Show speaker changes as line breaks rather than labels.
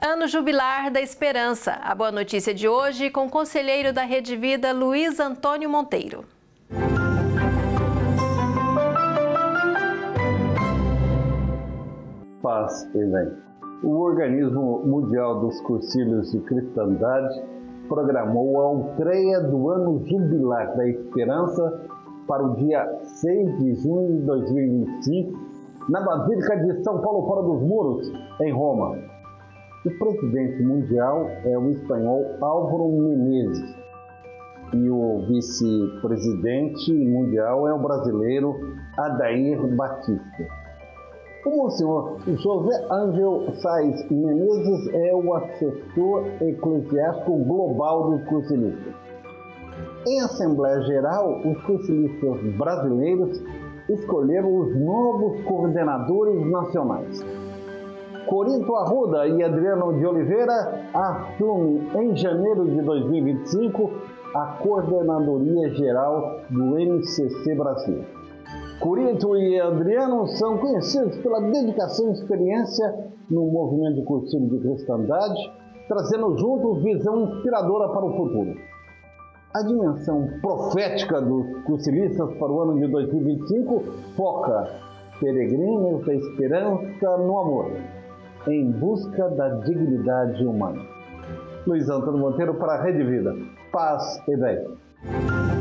Ano Jubilar da Esperança. A boa notícia de hoje com o conselheiro da Rede Vida, Luiz Antônio Monteiro.
Paz e bem. O Organismo Mundial dos Cursilhos de Cristandade programou a estreia do Ano Jubilar da Esperança para o dia 6 de junho de 2025, na Basílica de São Paulo Fora dos Muros, em Roma. O presidente mundial é o espanhol Álvaro Menezes e o vice-presidente mundial é o brasileiro Adair Batista. O Monsenhor José Ángel Sais Menezes é o assessor eclesiástico global dos cursilistas. Em Assembleia Geral, os cursilistas brasileiros escolheram os novos coordenadores nacionais. Corinto Arruda e Adriano de Oliveira assumem em janeiro de 2025 a coordenadoria geral do MCC Brasil. Corinto e Adriano são conhecidos pela dedicação e experiência no movimento de cursilho de cristandade, trazendo juntos visão inspiradora para o futuro. A dimensão profética dos cursilistas para o ano de 2025 foca peregrinos da esperança no amor, em busca da dignidade humana. Luiz Antônio Monteiro para a Rede Vida. Paz e bem.